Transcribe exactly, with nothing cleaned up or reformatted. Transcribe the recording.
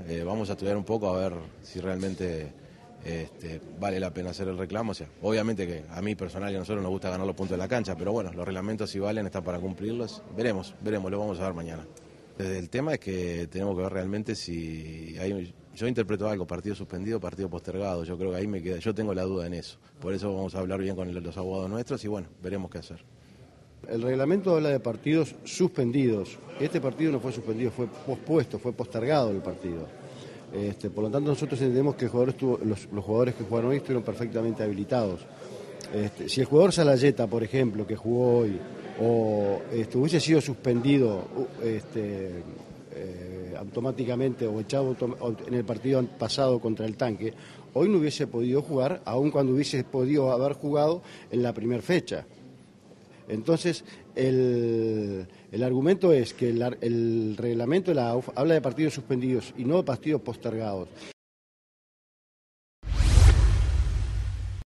eh, vamos a estudiar un poco a ver si realmente este, vale la pena hacer el reclamo. O sea, obviamente que a mí personal y a nosotros nos gusta ganar los puntos de la cancha, pero bueno, los reglamentos si valen están para cumplirlos. Veremos, veremos, lo vamos a ver mañana. El tema es que tenemos que ver realmente si hay, yo interpreto algo, partido suspendido, partido postergado, yo creo que ahí me queda, yo tengo la duda en eso, por eso vamos a hablar bien con los abogados nuestros y bueno, veremos qué hacer. El reglamento habla de partidos suspendidos, este partido no fue suspendido, fue pospuesto, fue postergado el partido. Este, por lo tanto nosotros entendemos que el jugador estuvo, los, los jugadores que jugaron hoy estuvieron perfectamente habilitados. Este, si el jugador Salayeta, por ejemplo, que jugó hoy, o este, hubiese sido suspendido este, eh, automáticamente o echado en el partido pasado contra el Tanque, hoy no hubiese podido jugar, aun cuando hubiese podido haber jugado en la primera fecha. Entonces, el, el argumento es que el, el reglamento de la A U F habla de partidos suspendidos y no de partidos postergados.